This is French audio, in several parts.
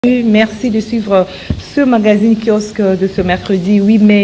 Merci de suivre ce magazine kiosque de ce mercredi 8 mai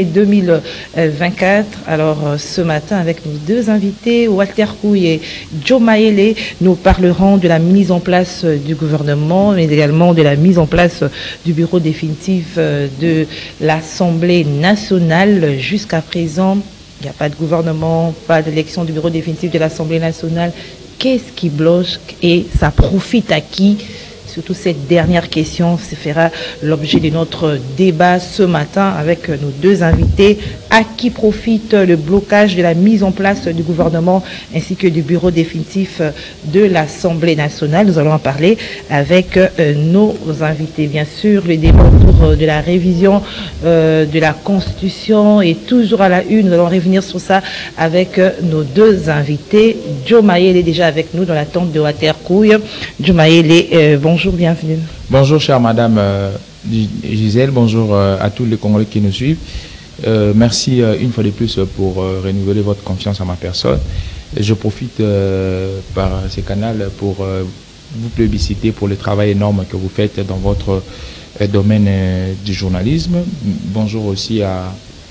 2024. Alors ce matin avec nos deux invités, Walter Kouy et Joe Mayele, nous parlerons de la mise en place du gouvernement, mais également de la mise en place du bureau définitif de l'Assemblée nationale. Jusqu'à présent, il n'y a pas de gouvernement, pas d'élection du bureau définitif de l'Assemblée nationale. Qu'est-ce qui bloque et ça profite à qui? Surtout cette dernière question se fera l'objet de notre débat ce matin avec nos deux invités. À qui profite le blocage de la mise en place du gouvernement ainsi que du bureau définitif de l'Assemblée nationale? Nous allons en parler avec nos invités. Bien sûr, le débat autour de la révision de la Constitution est toujours à la une. Nous allons revenir sur ça avec nos deux invités. Joe Mayele est déjà avec nous dans l'attente de Walter Kouy. Joe Mayele, bonjour. Bienvenue. Bonjour chère madame Gisèle, bonjour à tous les Congolais qui nous suivent. Merci une fois de plus pour renouveler votre confiance en ma personne. Je profite par ce canal pour vous plébisciter pour le travail énorme que vous faites dans votre domaine du journalisme. Bonjour aussi à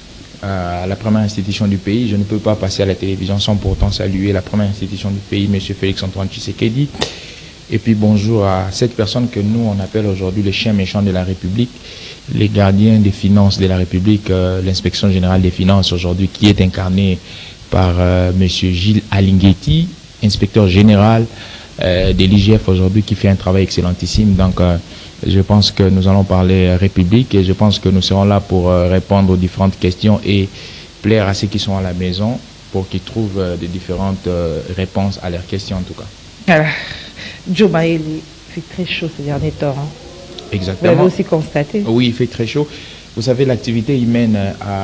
la première institution du pays. Je ne peux pas passer à la télévision sans pourtant saluer la première institution du pays, M. Félix-Antoine Tshisekedi. Et puis bonjour à cette personne que nous on appelle aujourd'hui les chiens méchants de la République, les gardiens des finances de la République, l'inspection générale des finances aujourd'hui qui est incarnée par monsieur Gilles Alinguetti, inspecteur général de l'IGF aujourd'hui qui fait un travail excellentissime. Donc je pense que nous allons parler République et je pense que nous serons là pour répondre aux différentes questions et plaire à ceux qui sont à la maison pour qu'ils trouvent des différentes réponses à leurs questions en tout cas. Voilà. Joe Mayele, il fait très chaud ces derniers temps. Hein. Exactement. Vous l'avez aussi constaté. Oui, il fait très chaud. Vous savez, l'activité humaine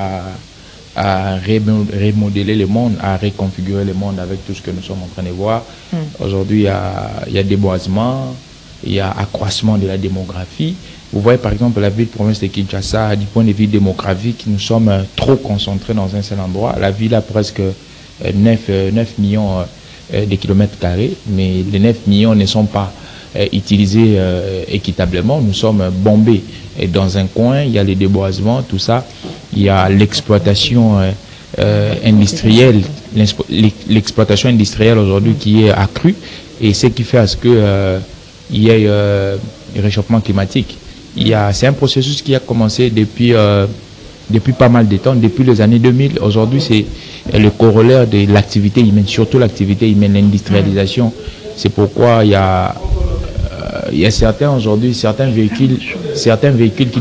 à remodeler le monde, à reconfigurer le monde avec tout ce que nous sommes en train de voir. Aujourd'hui, il y a déboisement, il y a accroissement de la démographie. Vous voyez par exemple la ville-province de Kinshasa, du point de vue démographique, nous sommes trop concentrés dans un seul endroit. La ville a presque 9 millions de kilomètres carrés, mais les 9 millions ne sont pas utilisés équitablement. Nous sommes bombés. Et dans un coin, il y a les déboisements, tout ça. Il y a l'exploitation industrielle, l'exploitation industrielle aujourd'hui qui est accrue, et ce qui fait à ce que il y ait réchauffement climatique. C'est un processus qui a commencé depuis pas mal de temps, depuis les années 2000. Aujourd'hui, c'est le corollaire de l'activité humaine, surtout l'activité humaine, l'industrialisation. C'est pourquoi il y a certains véhicules qui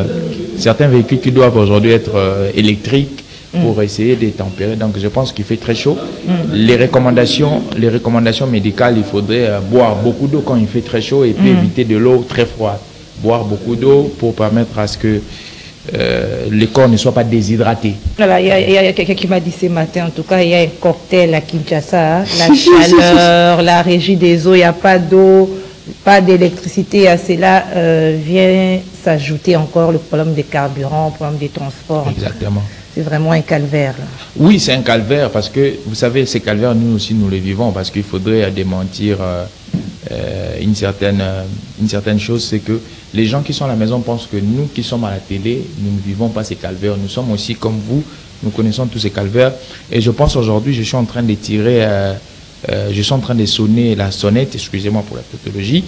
doivent aujourd'hui être électriques pour essayer de tempérer. Donc je pense qu'il fait très chaud. Les recommandations médicales, il faudrait boire beaucoup d'eau quand il fait très chaud et puis éviter de l'eau très froide. Boire beaucoup d'eau pour permettre à ce que les corps ne soient pas déshydratés. Voilà, il y a quelqu'un qui m'a dit ce matin, en tout cas, il y a un cocktail à Kinshasa, hein, la chaleur, la régie des eaux, il n'y a pas d'eau, pas d'électricité, à cela vient s'ajouter encore le problème des carburants, le problème des transports. Exactement. C'est vraiment un calvaire. Là. Oui, c'est un calvaire parce que, vous savez, ces calvaires, nous aussi, nous les vivons parce qu'il faudrait démentir une certaine chose, c'est que les gens qui sont à la maison pensent que nous qui sommes à la télé, nous ne vivons pas ces calvaires. Nous sommes aussi comme vous, nous connaissons tous ces calvaires. Et je pense aujourd'hui, je suis en train de sonner la sonnette, excusez-moi pour la tautologie,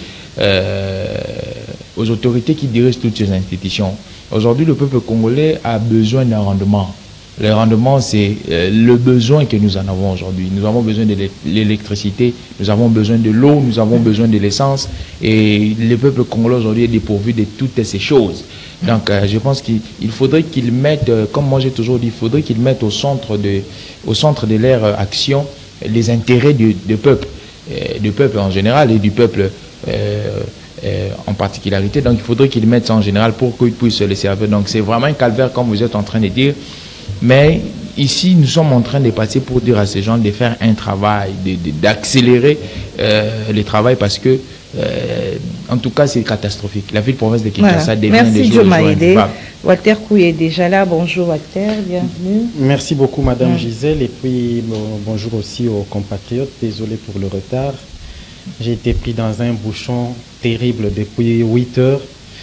aux autorités qui dirigent toutes ces institutions. Aujourd'hui, le peuple congolais a besoin d'un rendement. Le rendement, c'est le besoin que nous en avons aujourd'hui. Nous avons besoin de l'électricité, nous avons besoin de l'eau, nous avons besoin de l'essence. Et le peuple congolais aujourd'hui est dépourvu de toutes ces choses. Donc, je pense qu'il faudrait qu'ils mettent, comme moi j'ai toujours dit, il faudrait qu'ils mettent au centre de leur action les intérêts du peuple en général et du peuple en particularité. Donc, il faudrait qu'ils mettent ça en général pour qu'ils puissent les servir. Donc, c'est vraiment un calvaire, comme vous êtes en train de dire. Mais ici, nous sommes en train de passer pour dire à ces gens de faire un travail, d'accélérer le travail parce que, en tout cas, c'est catastrophique. La ville-province de Kinshasa devient des jours injoignables. Walter Kouy est déjà là. Bonjour Walter, bienvenue. Merci beaucoup Madame Gisèle et puis bonjour aussi aux compatriotes. Désolé pour le retard. J'ai été pris dans un bouchon terrible depuis 8 heures.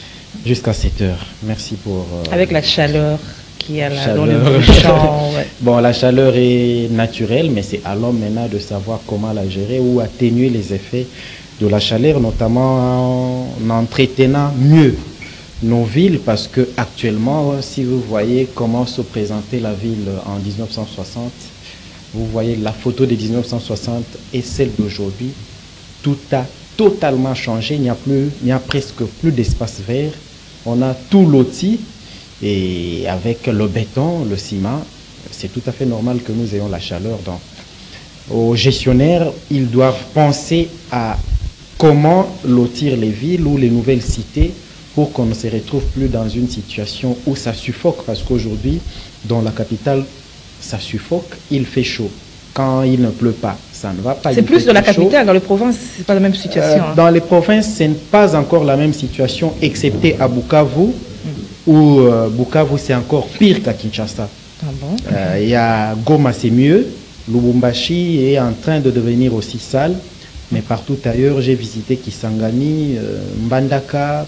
Jusqu'à 7 heures. Merci pour... Avec la chaleur qui est là dans chaleur. le champ. Ouais. Bon, la chaleur est naturelle, mais c'est à l'homme maintenant de savoir comment la gérer ou atténuer les effets de la chaleur, notamment en entretenant mieux nos villes, parce que actuellement, si vous voyez comment se présentait la ville en 1960, vous voyez la photo de 1960 et celle d'aujourd'hui, tout a totalement changé. Il n'y a presque plus d'espace vert. On a tout loti et avec le béton, le ciment, c'est tout à fait normal que nous ayons la chaleur. Donc, aux gestionnaires, ils doivent penser à comment lotir les villes ou les nouvelles cités pour qu'on ne se retrouve plus dans une situation où ça suffoque. Parce qu'aujourd'hui, dans la capitale, ça suffoque, il fait chaud. Quand il ne pleut pas, ça ne va pas. C'est plus de la capitale, dans les provinces, ce n'est pas la même situation. Dans les provinces, ce n'est pas encore la même situation, excepté à Bukavu, où Bukavu, c'est encore pire qu'à Kinshasa. Ah bon? Il y a Goma, c'est mieux. Lubumbashi est en train de devenir aussi sale. Mais partout ailleurs, j'ai visité Kisangani, Mbandaka.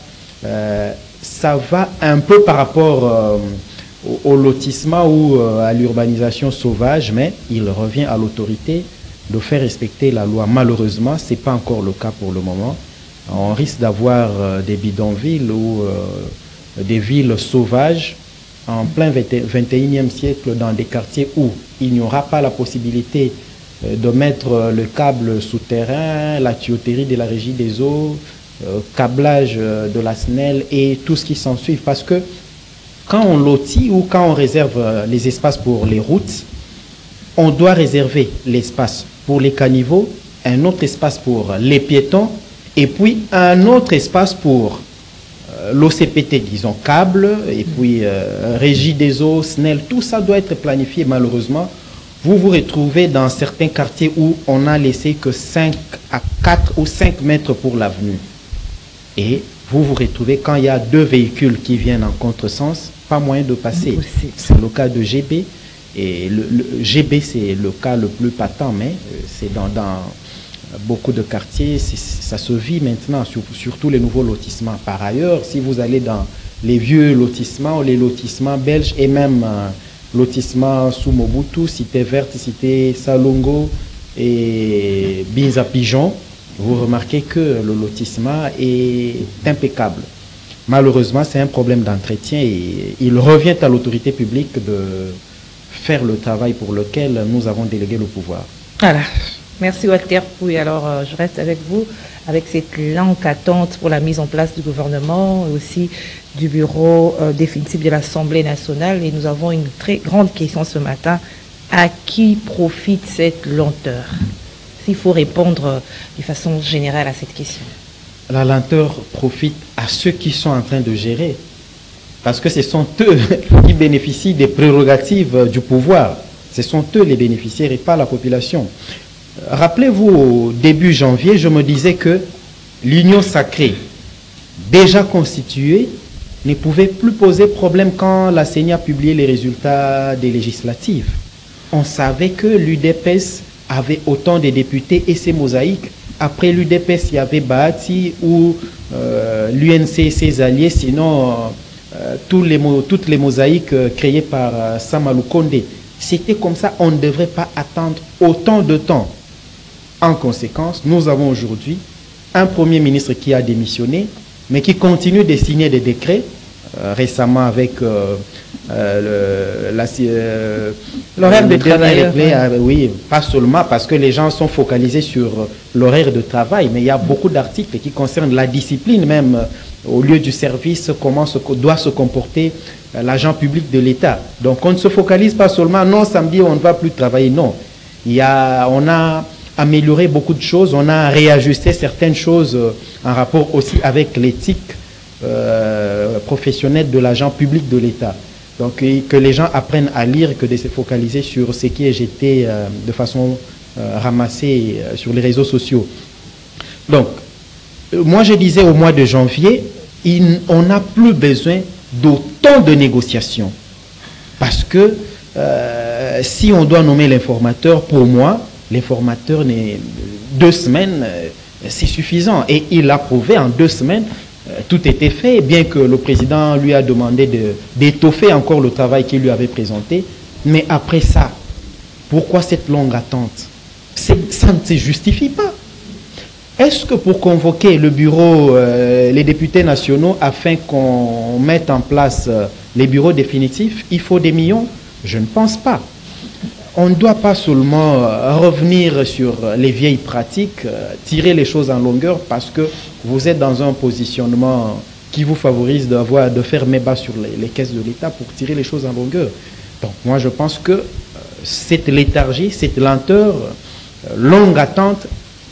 Ça va un peu par rapport au lotissement ou à l'urbanisation sauvage, mais il revient à l'autorité de faire respecter la loi. Malheureusement, ce n'est pas encore le cas pour le moment. On risque d'avoir des bidonvilles ou des villes sauvages en plein 21e siècle dans des quartiers où il n'y aura pas la possibilité de mettre le câble souterrain, la tuyauterie de la régie des eaux, câblage de la SNEL et tout ce qui s'ensuit. Parce que quand on lotit ou quand on réserve les espaces pour les routes, on doit réserver l'espace pour les caniveaux, un autre espace pour les piétons et puis un autre espace pour l'OCPT, disons câble, et puis régie des eaux, SNEL, tout ça doit être planifié. Malheureusement, vous vous retrouvez dans certains quartiers où on n'a laissé que 5 à 4 ou 5 mètres pour l'avenue. Et vous vous retrouvez quand il y a 2 véhicules qui viennent en contresens, pas moyen de passer. C'est le cas de GB. Et le GB, c'est le cas le plus patent, mais c'est dans beaucoup de quartiers, ça se vit maintenant, surtout les nouveaux lotissements. Par ailleurs, si vous allez dans les vieux lotissements, les lotissements belges et même lotissements sous Mobutu, Cité Verte, Cité Salongo et Binza Pigeon, vous remarquez que le lotissement est impeccable. Malheureusement, c'est un problème d'entretien et il revient à l'autorité publique de faire le travail pour lequel nous avons délégué le pouvoir. Voilà. Merci Walter Pouy. Alors, je reste avec vous avec cette longue attente pour la mise en place du gouvernement et aussi du bureau définitif de l'Assemblée nationale. Et nous avons une très grande question ce matin. À qui profite cette lenteur? S'il faut répondre de façon générale à cette question. La lenteur profite à ceux qui sont en train de gérer. Parce que ce sont eux qui bénéficient des prérogatives du pouvoir. Ce sont eux les bénéficiaires et pas la population. Rappelez-vous, au début janvier, je me disais que l'union sacrée, déjà constituée, ne pouvait plus poser problème quand la CENI a publié les résultats des législatives. On savait que l'UDPS avait autant de députés et ses mosaïques. Après l'UDPS, il y avait Bahati ou l'UNC et ses alliés, sinon toutes les mosaïques créées par Samalou Kondé. C'était comme ça, on ne devrait pas attendre autant de temps. En conséquence, nous avons aujourd'hui un Premier ministre qui a démissionné, mais qui continue de signer des décrets, récemment avec l'horaire de travail. Oui, pas seulement parce que les gens sont focalisés sur l'horaire de travail, mais il y a beaucoup d'articles qui concernent la discipline même au lieu du service, comment doit se comporter l'agent public de l'État. Donc on ne se focalise pas seulement, non, samedi on ne va plus travailler, non. On a amélioré beaucoup de choses, on a réajusté certaines choses en rapport aussi avec l'éthique professionnelle de l'agent public de l'État. Donc que les gens apprennent à lire que de se focaliser sur ce qui est jeté de façon ramassée sur les réseaux sociaux. Donc, moi je disais au mois de janvier, on n'a plus besoin d'autant de négociations. Parce que si on doit nommer l'informateur, pour moi, l'informateur, 2 semaines, c'est suffisant. Et il a prouvé en 2 semaines tout était fait, bien que le président lui a demandé d'étoffer encore le travail qu'il lui avait présenté. Mais après ça, pourquoi cette longue attente? Ça ne se justifie pas. Est-ce que pour convoquer le bureau, les députés nationaux, afin qu'on mette en place les bureaux définitifs, il faut des millions? Je ne pense pas. On ne doit pas seulement revenir sur les vieilles pratiques, tirer les choses en longueur parce que vous êtes dans un positionnement qui vous favorise de faire mes bas sur les caisses de l'État pour tirer les choses en longueur. Donc moi je pense que cette léthargie, cette lenteur, longue attente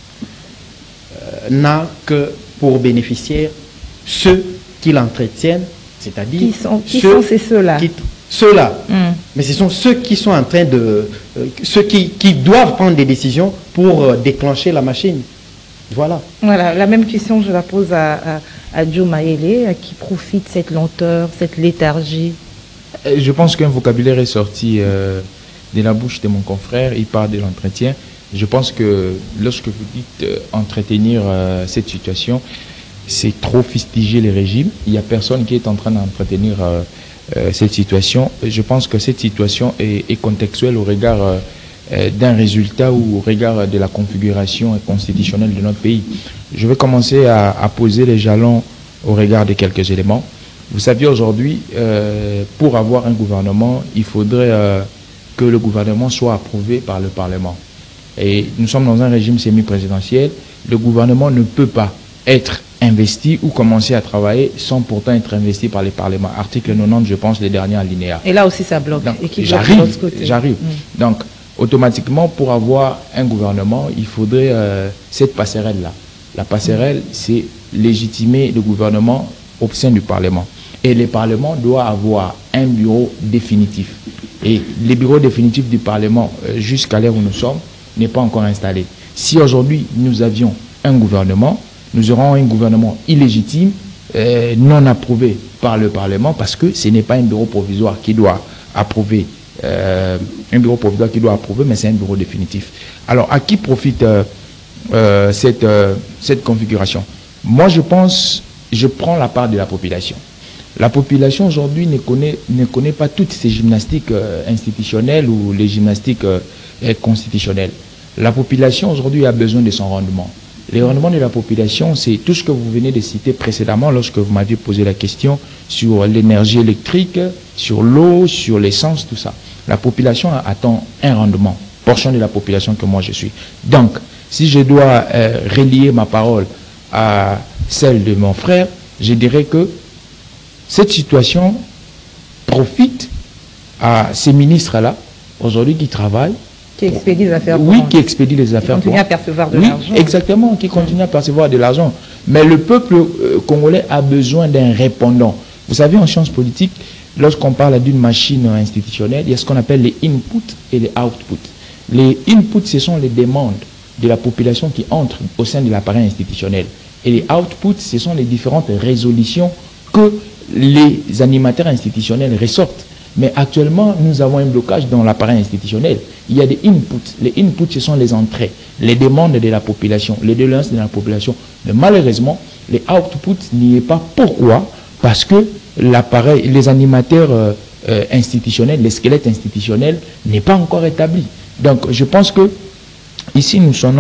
n'a que pour bénéficiaires ceux qui l'entretiennent, c'est-à-dire qui sont ceux-là. Ceux-là. Mais ce sont ceux qui sont en train de... ceux qui doivent prendre des décisions pour déclencher la machine. Voilà. Voilà, la même question, je la pose à Joe Mayele, à qui profite cette lenteur, cette léthargie? Je pense qu'un vocabulaire est sorti de la bouche de mon confrère, il parle de l'entretien. Je pense que lorsque vous dites entretenir cette situation, c'est trop fustiger les régimes. Il n'y a personne qui est en train d'entretenir cette situation. Je pense que cette situation est contextuelle au regard d'un résultat ou au regard de la configuration constitutionnelle de notre pays. Je vais commencer à poser les jalons au regard de quelques éléments. Vous savez, aujourd'hui, pour avoir un gouvernement, il faudrait que le gouvernement soit approuvé par le Parlement. Et nous sommes dans un régime semi-présidentiel. Le gouvernement ne peut pas être investi ou commencer à travailler sans pourtant être investi par les parlements. Article 90, je pense, les derniers alinéas. Et là aussi, ça bloque. J'arrive. Donc, automatiquement, pour avoir un gouvernement, il faudrait cette passerelle-là. La passerelle, c'est légitimer le gouvernement au sein du Parlement. Et le Parlement doit avoir un bureau définitif. Et les bureaux définitifs du Parlement, jusqu'à l'heure où nous sommes, n'est pas encore installé. Si aujourd'hui, nous avions un gouvernement, nous aurons un gouvernement illégitime, non approuvé par le Parlement, parce que ce n'est pas un bureau provisoire qui doit approuver, mais c'est un bureau définitif. Alors, à qui profite cette configuration? Moi, je prends la part de la population. La population aujourd'hui ne connaît pas toutes ces gymnastiques institutionnelles ou les gymnastiques constitutionnelles. La population aujourd'hui a besoin de son rendement. Le rendement de la population, c'est tout ce que vous venez de citer précédemment lorsque vous m'aviez posé la question sur l'énergie électrique, sur l'eau, sur l'essence, tout ça. La population attend un rendement, portion de la population que moi je suis. Donc, si je dois relier ma parole à celle de mon frère, je dirais que cette situation profite à ces ministres-là, aujourd'hui qui travaillent. Qui expédient les affaires courantes. Oui, qui expédient les affaires courantes. Qui continuent à percevoir de l'argent. Exactement, qui continuent à percevoir de l'argent. Mais le peuple congolais a besoin d'un répondant. Vous savez, en sciences politiques, lorsqu'on parle d'une machine institutionnelle, il y a ce qu'on appelle les inputs et les outputs. Les inputs, ce sont les demandes de la population qui entrent au sein de l'appareil institutionnel. Et les outputs, ce sont les différentes résolutions que les animateurs institutionnels ressortent. Mais actuellement, nous avons un blocage dans l'appareil institutionnel. Il y a des inputs. Les inputs, ce sont les entrées, les demandes de la population, les doléances de la population. Mais malheureusement, les outputs n'y est pas. Pourquoi? Parce que l'appareil, les animateurs institutionnels, les squelettes institutionnels n'est pas encore établi. Donc, je pense que ici,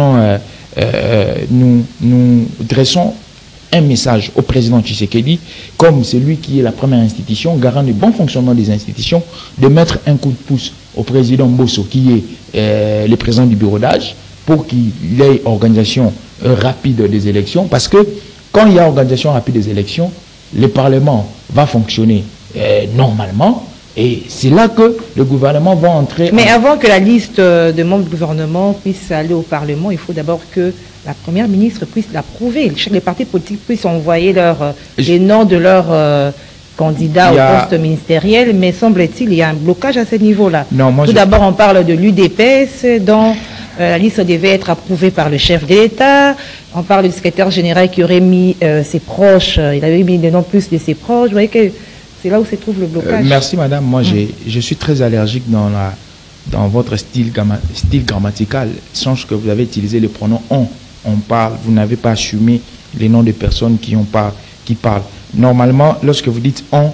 nous dressons un message au président Tshisekedi, comme celui qui est la première institution, garant du bon fonctionnement des institutions, de mettre un coup de pouce au président Bosso, qui est le président du bureau d'âge, pour qu'il y ait organisation rapide des élections, parce que quand il y a organisation rapide des élections, le Parlement va fonctionner normalement, et c'est là que le gouvernement va entrer... Mais avant que la liste de membres du gouvernement puisse aller au Parlement, il faut d'abord que la première ministre puisse l'approuver. Les partis politiques puissent envoyer les noms de leurs candidats au poste ministériel, mais semble-t-il, il y a un blocage à ce niveau-là. Tout d'abord, on parle de l'UDPS, dont la liste devait être approuvée par le chef de l'État. On parle du secrétaire général qui aurait mis ses proches, il avait mis le nom plus de ses proches. Vous voyez que c'est là où se trouve le blocage. Merci madame, moi je suis très allergique dans votre style grammatical. Change que vous avez utilisé le pronom on parle, vous n'avez pas assumé les noms des personnes qui n'ont pas qui parle. Normalement, lorsque vous dites on,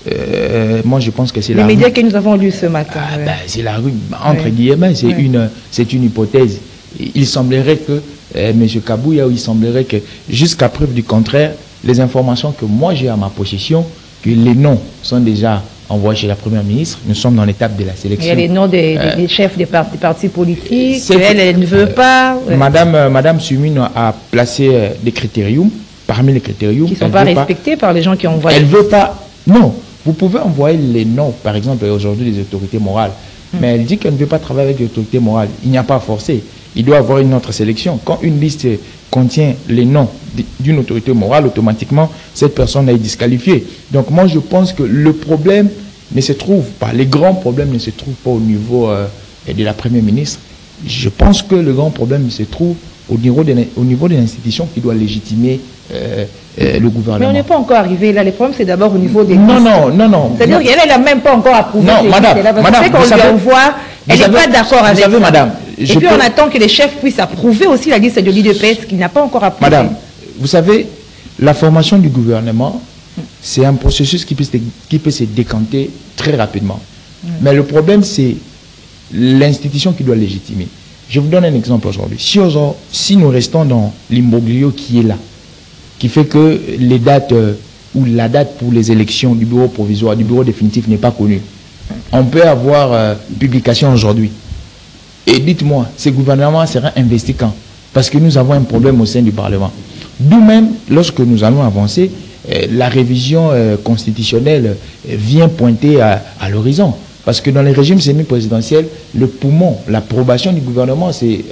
moi je pense que c'est la Les médias rue. que nous avons lus ce matin. Ouais. Ben, c'est la rue, entre guillemets, c'est une hypothèse. Il semblerait que M. Kabouya, il semblerait que jusqu'à preuve du contraire, les informations que moi j'ai à ma possession, que les noms sont déjà envoyés chez la Première ministre, nous sommes dans l'étape de la sélection. Il y a les noms des chefs des partis politiques, c'est elle ne veut pas. Ouais. Madame Sumine a placé des critériums, parmi les critériums. Qui ne sont pas respectés par les gens qui envoient. Elle ne veut pas. Non, vous pouvez envoyer les noms, par exemple, aujourd'hui des autorités morales. Mais elle dit qu'elle ne veut pas travailler avec les autorités morales. Il n'y a pas à forcer. Il doit y avoir une autre sélection. Quand une liste contient les noms d'une autorité morale, automatiquement, cette personne est disqualifiée. Donc moi, je pense que le problème ne se trouve pas, les grands problèmes ne se trouvent pas au niveau de la Première ministre. Je pense que le grand problème se trouve au niveau de l'institution qui doit légitimer le gouvernement. Mais on n'est pas encore arrivé là. Le problème, c'est d'abord au niveau des... Non. C'est-à-dire qu'elle n'a même pas encore approuvé. Non, madame, qu'on lui envoie, elle n'est pas d'accord avec ça. Vous savez, madame... Et puis on attend que les chefs puissent approuver aussi la liste de l'IDPS qu'il n'a pas encore approuvée. Madame, vous savez, la formation du gouvernement, c'est un processus qui peut se décanter très rapidement. Mais le problème, c'est l'institution qui doit légitimer. Je vous donne un exemple aujourd'hui. Si nous restons dans l'imbroglio qui est là, qui fait que les dates ou la date pour les élections du bureau provisoire, du bureau définitif n'est pas connue, on peut avoir publication aujourd'hui. Et dites-moi, ce gouvernement sera investi quand? Parce que nous avons un problème au sein du Parlement. D'où même, lorsque nous allons avancer, la révision constitutionnelle vient pointer à l'horizon. Parce que dans les régimes semi-présidentiels, le poumon, l'approbation du gouvernement, c'est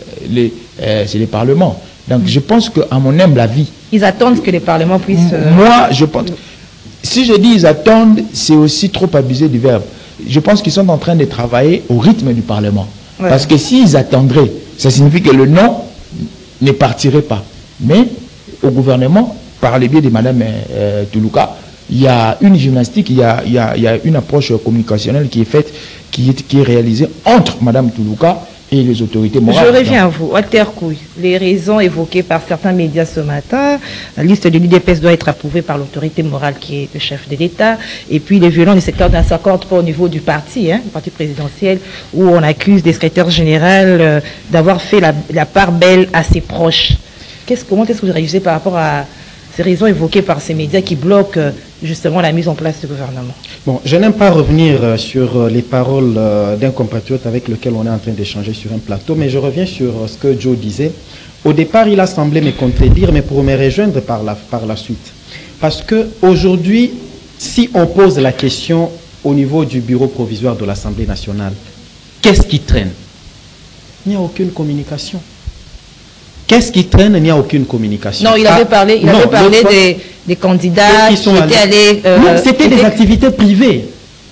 les parlements. Donc je pense qu'à mon humble avis... Ils attendent que les parlements puissent... Moi, je pense... Si je dis ils attendent, c'est aussi trop abusé du verbe. Je pense qu'ils sont en train de travailler au rythme du Parlement. Ouais. Parce que s'ils attendraient, ça signifie que le non ne partirait pas. Mais au gouvernement, par le biais de Mme Toulouka, il y a une gymnastique, il y a une approche communicationnelle qui est faite, qui est réalisée entre Mme Toulouka et les autorités morales. Je reviens à vous. Walter Kouy, les raisons évoquées par certains médias ce matin, la liste de l'UDPS doit être approuvée par l'autorité morale qui est le chef de l'État, et puis les violents du secteur ne s'accordent pas au niveau du parti, le parti présidentiel, où on accuse des secrétaires généraux d'avoir fait la part belle à ses proches. Comment est-ce que vous réagissez par rapport à ces raisons évoquées par ces médias qui bloquent justement la mise en place du gouvernement? Bon, je n'aime pas revenir sur les paroles d'un compatriote avec lequel on est en train d'échanger sur un plateau, mais je reviens sur ce que Joe disait. Au départ, il a semblé me contredire, mais pour me rejoindre par la suite. Parce qu'aujourd'hui, si on pose la question au niveau du bureau provisoire de l'Assemblée nationale, qu'est-ce qui traîne? Il n'y a aucune communication. Qu'est-ce qui traîne? Il n'y a aucune communication. Non, il avait parlé, des candidats qui étaient allés... non, c'était des activités privées.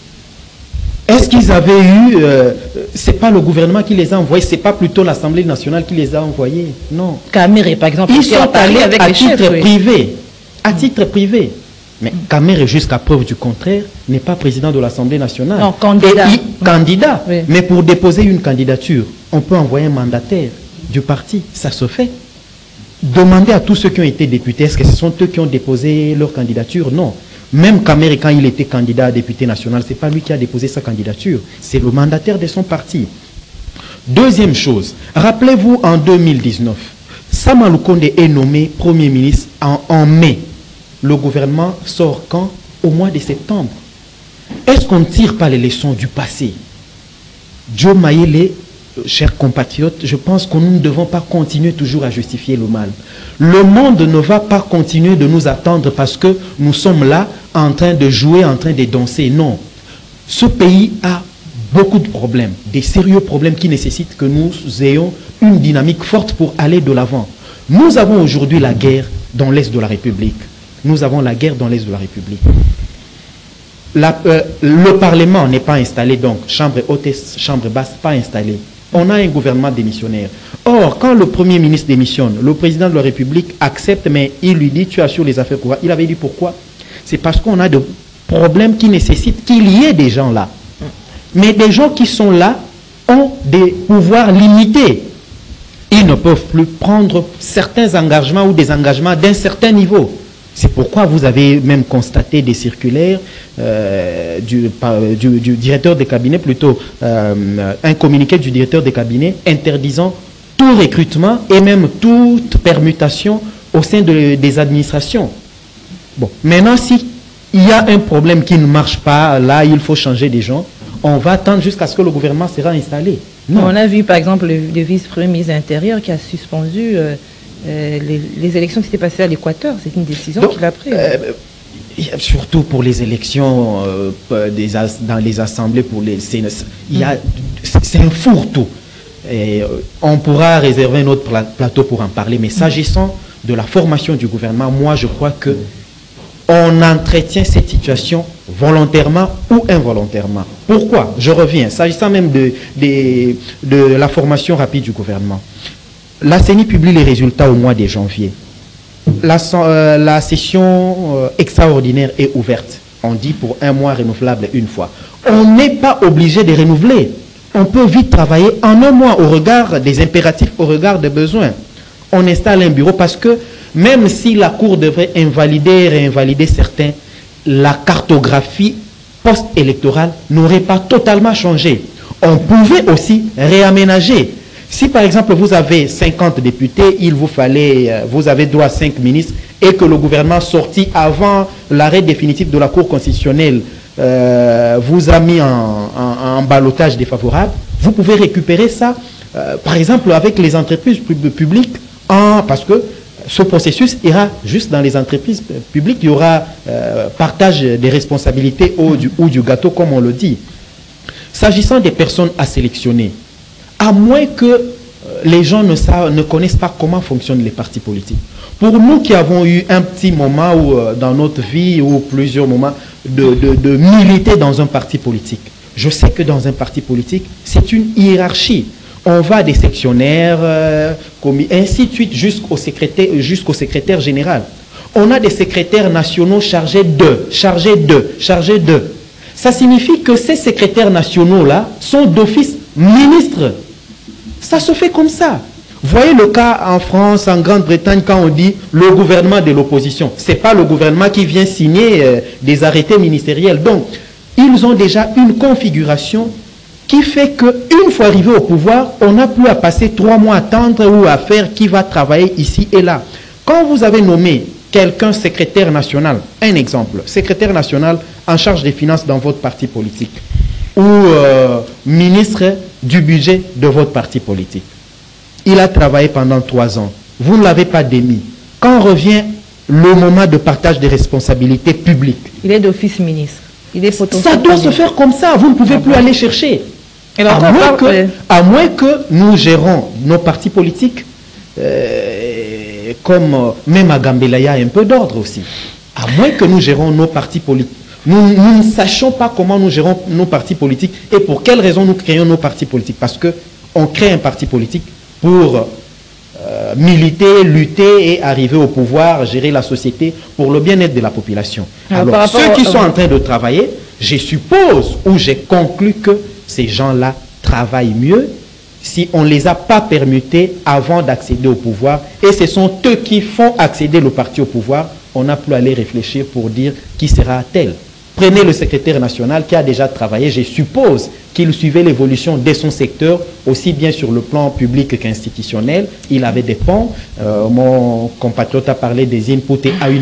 Est-ce qu'ils avaient eu... c'est pas le gouvernement qui les a envoyés, c'est pas plutôt l'Assemblée nationale qui les a envoyés. Non. Kamere, par exemple, ils sont allés avec à titre privé. À titre privé. Mais Kamere, jusqu'à preuve du contraire, n'est pas président de l'Assemblée nationale. Non, candidat. Candidat. Oui. Mais pour déposer une candidature, on peut envoyer un mandataire du parti, ça se fait. Demandez à tous ceux qui ont été députés, est-ce que ce sont eux qui ont déposé leur candidature? Non. Même Kamere, quand il était candidat à député national, ce n'est pas lui qui a déposé sa candidature, c'est le mandataire de son parti. Deuxième chose, rappelez-vous en 2019, Sama Lukonde est nommé Premier ministre en mai. Le gouvernement sort quand? Au mois de septembre. Est-ce qu'on ne tire pas les leçons du passé? Joe Mayele, chers compatriotes, je pense que nous ne devons pas continuer toujours à justifier le mal. Le monde ne va pas continuer de nous attendre parce que nous sommes là en train de jouer, en train de danser. Non. Ce pays a beaucoup de problèmes, des sérieux problèmes qui nécessitent que nous ayons une dynamique forte pour aller de l'avant. Nous avons aujourd'hui la guerre dans l'Est de la République. Nous avons la guerre dans l'Est de la République. Le Parlement n'est pas installé, donc chambre haute et chambre basse pas installée. On a un gouvernement démissionnaire. Or, quand le Premier ministre démissionne, le président de la République accepte, mais il lui dit, tu assures les affaires courantes. Il avait dit pourquoi? C'est parce qu'on a des problèmes qui nécessitent qu'il y ait des gens là. Mais des gens qui sont là ont des pouvoirs limités. Ils ne peuvent plus prendre certains engagements ou des engagements d'un certain niveau. C'est pourquoi vous avez même constaté des circulaires du directeur des cabinets, plutôt un communiqué du directeur des cabinets interdisant tout recrutement et même toute permutation au sein des administrations. Bon, maintenant, si il y a un problème qui ne marche pas, là, il faut changer des gens, on va attendre jusqu'à ce que le gouvernement sera installé. Non. On a vu, par exemple, le vice-premier ministre de l'Intérieur qui a suspendu les élections qui s'étaient passées à l'Équateur. C'est une décision qu'il a prise. Surtout pour les élections dans les assemblées, pour les CNS. C'est un fourre-tout. On pourra réserver un autre plateau pour en parler, mais s'agissant de la formation du gouvernement, moi je crois que on entretient cette situation volontairement ou involontairement. Pourquoi? Je reviens, s'agissant même de la formation rapide du gouvernement. La CENI publie les résultats au mois de janvier. La session extraordinaire est ouverte. On dit pour un mois renouvelable une fois. On n'est pas obligé de renouveler. On peut vite travailler en un mois au regard des impératifs, au regard des besoins. On installe un bureau parce que même si la Cour devrait réinvalider certains, la cartographie post-électorale n'aurait pas totalement changé. On pouvait aussi réaménager. Si par exemple vous avez 50 députés, vous avez droit à 5 ministres et que le gouvernement sorti avant l'arrêt définitif de la Cour constitutionnelle vous a mis en ballottage défavorable, vous pouvez récupérer ça, par exemple avec les entreprises publiques, parce que ce processus ira juste dans les entreprises publiques, il y aura partage des responsabilités ou du gâteau, comme on le dit. S'agissant des personnes à sélectionner, à moins que les gens ne connaissent pas comment fonctionnent les partis politiques. Pour nous qui avons eu un petit moment dans notre vie, ou plusieurs moments, de militer dans un parti politique, je sais que dans un parti politique, c'est une hiérarchie. On va des sectionnaires, ainsi de suite, jusqu'au secrétaire général. On a des secrétaires nationaux chargés de. Ça signifie que ces secrétaires nationaux-là sont d'office ministres. Ça se fait comme ça. Voyez le cas en France, en Grande-Bretagne, quand on dit le gouvernement de l'opposition. Ce n'est pas le gouvernement qui vient signer des arrêtés ministériels. Donc, ils ont déjà une configuration qui fait qu'une fois arrivé au pouvoir, on n'a plus à passer 3 mois à attendre ou à faire qui va travailler ici et là. Quand vous avez nommé quelqu'un secrétaire national, un exemple, secrétaire national en charge des finances dans votre parti politique, ou ministre du budget de votre parti politique, il a travaillé pendant 3 ans. Vous ne l'avez pas démis. Quand revient le moment de partage des responsabilités publiques, il est d'office ministre. Ça doit se faire comme ça. Vous ne pouvez plus aller chercher. À moins que nous gérons nos partis politiques, comme même à Gambela, il y a un peu d'ordre aussi. À moins que nous gérons nos partis politiques. Nous ne sachons pas comment nous gérons nos partis politiques et pour quelles raisons nous créons nos partis politiques. Parce qu'on crée un parti politique pour militer, lutter et arriver au pouvoir, gérer la société pour le bien-être de la population. Alors, ceux qui sont en train de travailler, je suppose ou j'ai conclu que ces gens-là travaillent mieux si on ne les a pas permutés avant d'accéder au pouvoir. Et ce sont eux qui font accéder le parti au pouvoir. On n'a plus à aller réfléchir pour dire qui sera tel. Prenez le secrétaire national qui a déjà travaillé, je suppose qu'il suivait l'évolution de son secteur, aussi bien sur le plan public qu'institutionnel. Il avait des ponts. Mon compatriote a parlé des inputs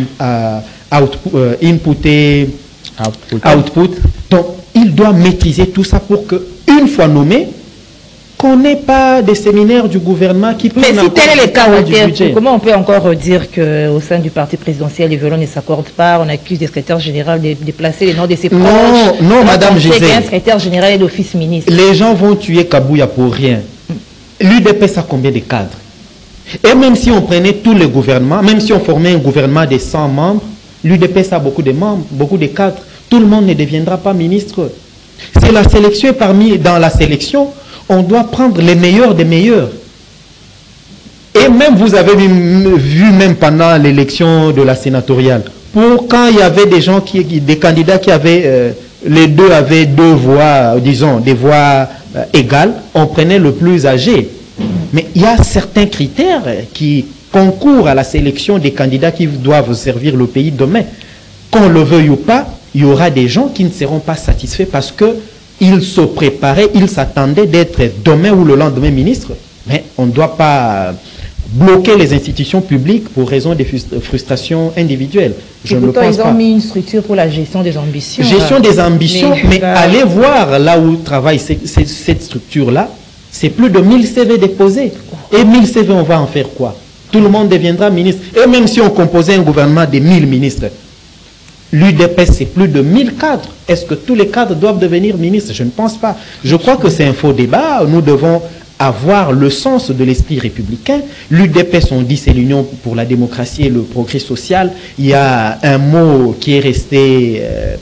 et output. Donc, il doit maîtriser tout ça pour que, une fois nommé, qu'on n'ait pas des séminaires du gouvernement qui prennent mais si tel est le cas, budget. Comment on peut encore dire qu'au sein du parti présidentiel, les violons ne s'accordent pas? On accuse des secrétaires généraux de déplacer les noms de ses proches. Non, madame Gisèle. Un secrétaire général est d'office ministre. Les gens vont tuer Kabouya pour rien. L'UDPS a combien de cadres? Et même si on prenait tous les gouvernements, même si on formait un gouvernement de 100 membres, l'UDPS a beaucoup de membres, beaucoup de cadres. Tout le monde ne deviendra pas ministre. C'est la sélection, et dans la sélection, on doit prendre les meilleurs des meilleurs. Et même, vous avez vu, même pendant l'élection de la sénatoriale, quand il y avait des candidats qui avaient, les deux avaient 2 voix, disons, des voix égales, on prenait le plus âgé. Mais il y a certains critères concourt à la sélection des candidats qui doivent servir le pays demain. Qu'on le veuille ou pas, il y aura des gens qui ne seront pas satisfaits parce qu'ils se préparaient, ils s'attendaient d'être demain ou le lendemain ministre. Mais on ne doit pas bloquer les institutions publiques pour raison des frustrations individuelles. Je ne pense pas. Ils ont mis une structure pour la gestion des ambitions. Gestion des ambitions, mais allez voir là où travaille cette structure-là. C'est plus de 1000 CV déposés. Et 1000 CV, on va en faire quoi? Tout le monde deviendra ministre. Et même si on composait un gouvernement de 1000 ministres, l'UDPS, c'est plus de 1000 cadres. Est-ce que tous les cadres doivent devenir ministres? Je ne pense pas. Je crois que c'est un faux débat. Nous devons avoir le sens de l'esprit républicain. L'UDPS, on dit, c'est l'Union pour la démocratie et le progrès social. Il y a un mot qui est resté,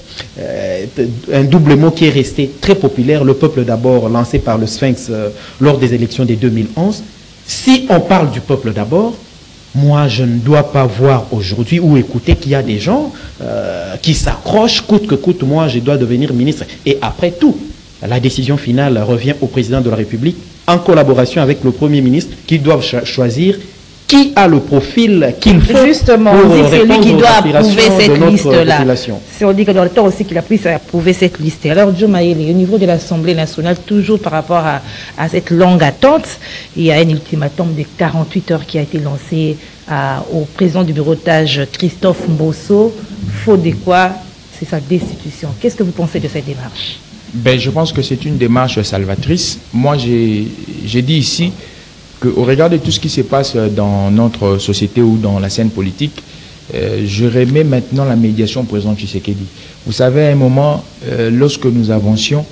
un double mot qui est resté très populaire, le peuple d'abord, lancé par le Sphinx lors des élections de 2011. Si on parle du peuple d'abord, moi, je ne dois pas voir aujourd'hui ou écouter qu'il y a des gens qui s'accrochent, coûte que coûte, moi, je dois devenir ministre. Et après tout, la décision finale revient au président de la République en collaboration avec le Premier ministre qui doivent choisir qui a le profil qu'il faut. Justement, pour on dit que c'est lui qui doit approuver cette liste-là. Si on dit que dans le temps aussi qu'il a pris à approuver cette liste. Alors, Joe Mayele, au niveau de l'Assemblée nationale, toujours par rapport à cette longue attente, il y a un ultimatum de 48 heures qui a été lancé au président du bureautage, Christophe Mbosso, faute de quoi c'est sa destitution. Qu'est-ce que vous pensez de cette démarche? Ben, je pense que c'est une démarche salvatrice. Moi, j'ai dit ici qu'au regard de tout ce qui se passe dans notre société ou dans la scène politique, je remets maintenant la médiation au président Tshisekedi. Vous savez, à un moment, lorsque nous avancions,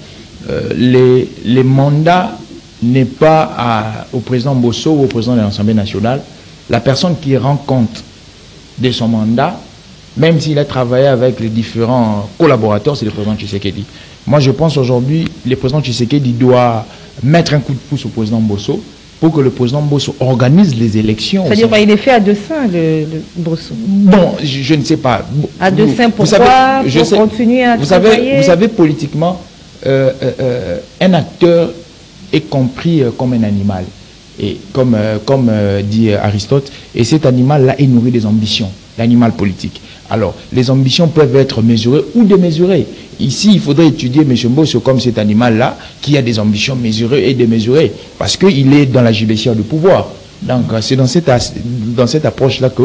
les mandats n'est pas au président Mbosso ou au président de l'Assemblée nationale. La personne qui rend compte de son mandat, même s'il a travaillé avec les différents collaborateurs, c'est le président Tshisekedi. Moi, je pense aujourd'hui, le président Tshisekedi doit mettre un coup de pouce au président Mbosso pour que le président Mbosso organise les élections. C'est-à-dire qu'il est fait à dessein, le Mbosso. Bon, je ne sais pas. À dessein, pourquoi? Pour continuer à travailler. Vous savez, politiquement, un acteur est compris comme un animal. Et comme dit Aristote, et cet animal-là est nourri des ambitions, l'animal politique. Alors, les ambitions peuvent être mesurées ou démesurées. Ici, il faudrait étudier M. Mbosso comme cet animal-là, qui a des ambitions mesurées et démesurées, parce qu'il est dans la gibecière du pouvoir. Donc, c'est dans cette approche-là que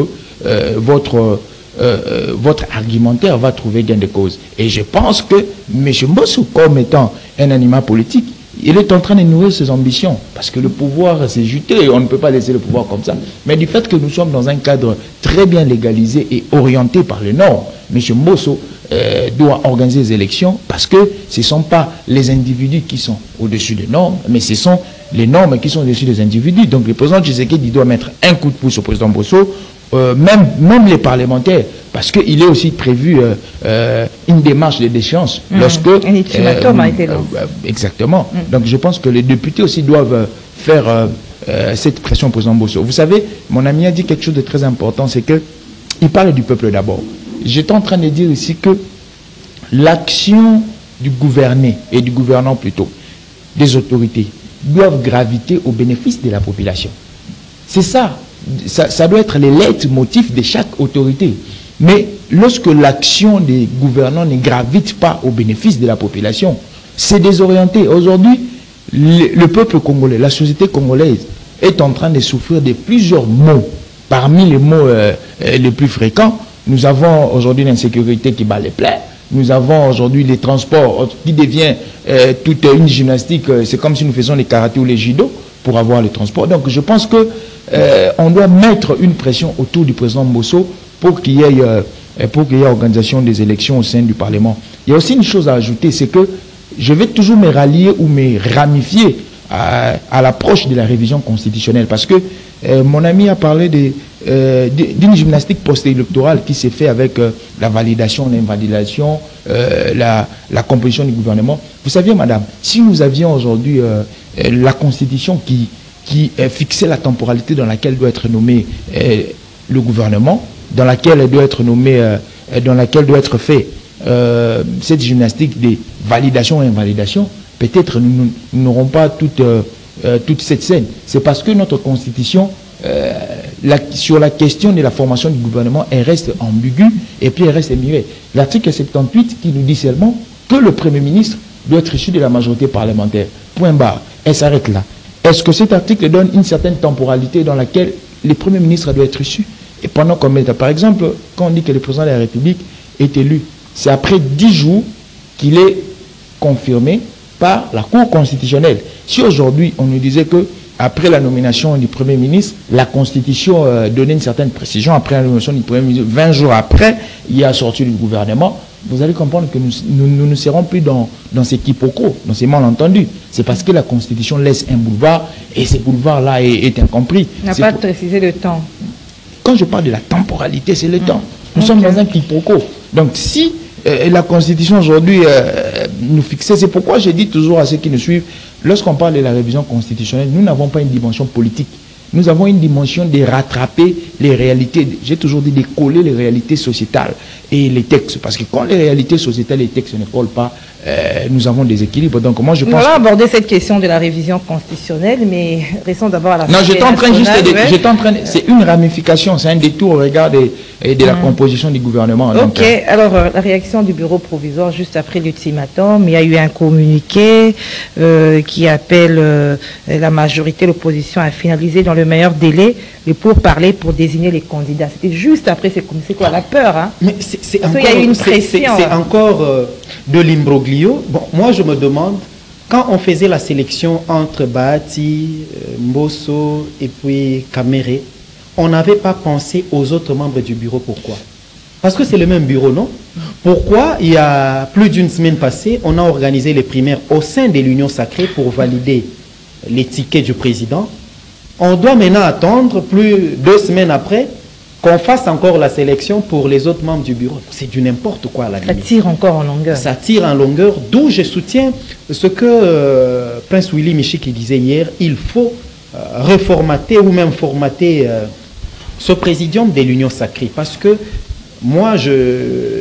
votre argumentaire va trouver gain de cause. Et je pense que M. Mbosso, comme étant un animal politique, il est en train de nourrir ses ambitions, parce que le pouvoir s'est juté, on ne peut pas laisser le pouvoir comme ça. Mais du fait que nous sommes dans un cadre très bien légalisé et orienté par les normes, M. Mbosso doit organiser les élections, parce que ce ne sont pas les individus qui sont au-dessus des normes, mais ce sont les normes qui sont au-dessus des individus. Donc le président Tshisekedi doit mettre un coup de pouce au président Mbosso, même les parlementaires, parce qu'il est aussi prévu une démarche de déchéance lorsque un ultimatum a été lancé. Exactement. Donc je pense que les députés aussi doivent faire cette pression au président Mbosso. Vous savez, mon ami a dit quelque chose de très important, c'est qu'il parle du peuple d'abord. J'étais en train de dire ici que l'action du gouverné et du gouvernant plutôt, des autorités, doivent graviter au bénéfice de la population. C'est ça. Ça doit être les leitmotifs de chaque autorité. Mais lorsque l'action des gouvernants ne gravite pas au bénéfice de la population, c'est désorienté. Aujourd'hui, le peuple congolais, la société congolaise est en train de souffrir de plusieurs maux. Parmi les maux les plus fréquents, nous avons aujourd'hui l'insécurité qui bat les plaies. Nous avons aujourd'hui les transports qui devient toute une gymnastique. C'est comme si nous faisions les karatés ou les judo pour avoir les transports. Donc je pense que on doit mettre une pression autour du président Mbosso pour qu'il y ait organisation des élections au sein du Parlement. Il y a aussi une chose à ajouter, c'est que je vais toujours me rallier ou me ramifier à l'approche de la révision constitutionnelle, parce que mon ami a parlé d'une gymnastique post-électorale qui s'est faite avec la validation, l'invalidation, la composition du gouvernement. Vous saviez, madame, si nous avions aujourd'hui la constitution qui fixait la temporalité dans laquelle doit être nommé le gouvernement, dans laquelle doit être nommé, dans laquelle doit être fait cette gymnastique de validation et invalidation, peut-être nous n'aurons pas toute cette scène. C'est parce que notre constitution sur la question de la formation du gouvernement, elle reste ambiguë et puis elle reste muette. L'article 78 qui nous dit seulement que le Premier ministre doit être issu de la majorité parlementaire. Point barre. Elle s'arrête là. Est-ce que cet article donne une certaine temporalité dans laquelle le Premier ministre doit être issu? Et pendant combien de temps? Par exemple, quand on dit que le président de la République est élu, c'est après 10 jours qu'il est confirmé par la Cour constitutionnelle. Si aujourd'hui, on nous disait que après la nomination du Premier ministre, la Constitution donnait une certaine précision, après la nomination du Premier ministre, 20 jours après, il y a sorti du gouvernement, vous allez comprendre que nous ne serons plus dans ces quiproquos, dans ces malentendus. C'est parce que la Constitution laisse un boulevard, et ce boulevard-là est incompris. On n'a pas précisé le temps. Quand je parle de la temporalité, c'est le temps. Nous sommes dans un quiproquo. Donc si la Constitution aujourd'hui nous fixait, c'est pourquoi je dis toujours à ceux qui nous suivent, lorsqu'on parle de la révision constitutionnelle, nous n'avons pas une dimension politique. Nous avons une dimension de rattraper les réalités, j'ai toujours dit de coller les réalités sociétales et les textes. Parce que quand les réalités sociétales et les textes ne collent pas, nous avons des équilibres. Donc moi je pense... On va aborder cette question de la révision constitutionnelle, mais restons d'abord à la... Non, j'étais en train juste de... C'est une ramification, c'est un détour au regard de la composition du gouvernement. Ok, donc, alors la réaction du bureau provisoire juste après l'ultimatum, il y a eu un communiqué qui appelle la majorité, l'opposition à finaliser dans le meilleur délai le pourparlers pour désigner les candidats. C'était juste après, c'est quoi la peur, hein? Mais c'est encore de l'imbroglio. Bon, moi je me demande, quand on faisait la sélection entre Bahati, Mbosso et puis Kamere, on n'avait pas pensé aux autres membres du bureau. Pourquoi? Parce que c'est le même bureau, non? Pourquoi, il y a plus d'une semaine passée, on a organisé les primaires au sein de l'Union Sacrée pour valider les tickets du président? On doit maintenant attendre plus 2 semaines après qu'on fasse encore la sélection pour les autres membres du bureau. C'est du n'importe quoi à la limite. Ça tire encore en longueur. Ça tire en longueur, d'où je soutiens ce que Prince Willy Michiki disait hier. Il faut reformater ou même formater ce présidium de l'Union Sacrée. Parce que moi, je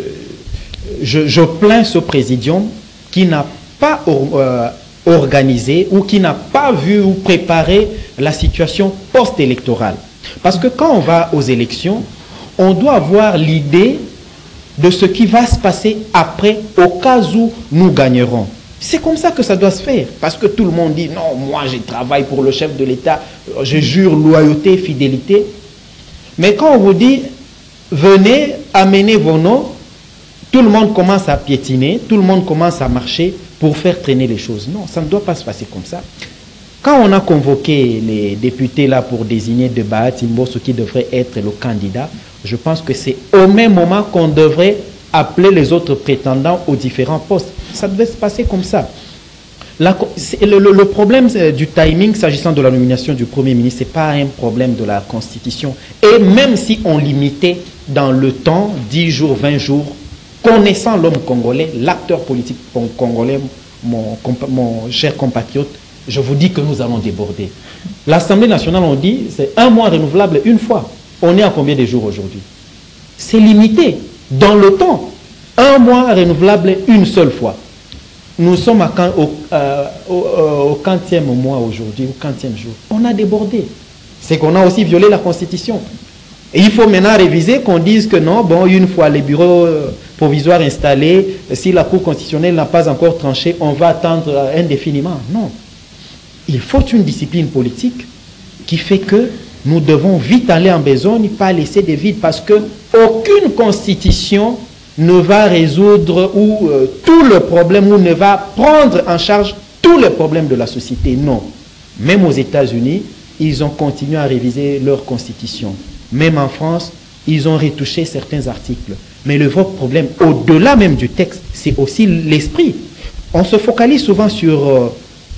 plains ce présidium qui n'a pas organisé ou qui n'a pas vu ou préparé la situation post-électorale. Parce que quand on va aux élections, on doit avoir l'idée de ce qui va se passer après au cas où nous gagnerons. C'est comme ça que ça doit se faire. Parce que tout le monde dit, non, moi je travaille pour le chef de l'État, je jure loyauté, fidélité. Mais quand on vous dit, venez, amenez vos noms, tout le monde commence à piétiner, tout le monde commence à marcher pour faire traîner les choses. Non, ça ne doit pas se passer comme ça. Quand on a convoqué les députés là pour désigner de Bahati Mbosso qui devrait être le candidat, je pense que c'est au même moment qu'on devrait appeler les autres prétendants aux différents postes. Ça devait se passer comme ça. Le problème du timing s'agissant de la nomination du Premier ministre, ce n'est pas un problème de la Constitution. Et même si on limitait dans le temps, 10 jours, 20 jours, connaissant l'homme congolais, l'acteur politique congolais, mon cher compatriote, je vous dis que nous allons déborder. L'Assemblée nationale, on dit, c'est 1 mois renouvelable une fois. On est à combien de jours aujourd'hui? C'est limité dans le temps. 1 mois renouvelable une seule fois. Nous sommes au 40e mois aujourd'hui, au 40e jour. On a débordé. C'est qu'on a aussi violé la Constitution. Et il faut maintenant réviser, qu'on dise que non, bon, une fois les bureaux provisoires installés, si la Cour constitutionnelle n'a pas encore tranché, on va attendre indéfiniment. Non. Il faut une discipline politique qui fait que nous devons vite aller en besogne, pas laisser des vides, parce qu'aucune constitution ne va résoudre tout le problème ou ne va prendre en charge tous les problèmes de la société. Non. Même aux États-Unis, ils ont continué à réviser leur constitution. Même en France, ils ont retouché certains articles. Mais le vrai problème, au-delà même du texte, c'est aussi l'esprit. On se focalise souvent sur